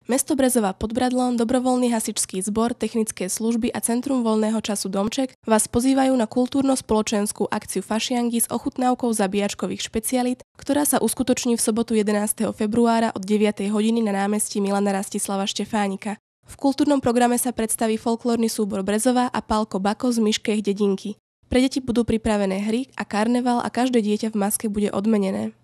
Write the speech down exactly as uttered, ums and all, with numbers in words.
Mesto Brezová pod Bradlom, dobrovoľný hasičský zbor, technické služby a Centrum voľného času Domček vás pozývajú na kultúrno-spoločenskú akciu Fašiangy s ochutnávkou zabíjačkových špecialít, ktorá sa uskutoční v sobotu jedenásteho februára od deviatej hodiny na námestí Milana Rastislava Štefánika. V kultúrnom programe sa predstaví folklórny súbor Brezová a Pálko Bako z Myškej dedinky. Pre deti budú pripravené hry a karneval a každé dieťa v maske bude odmenené.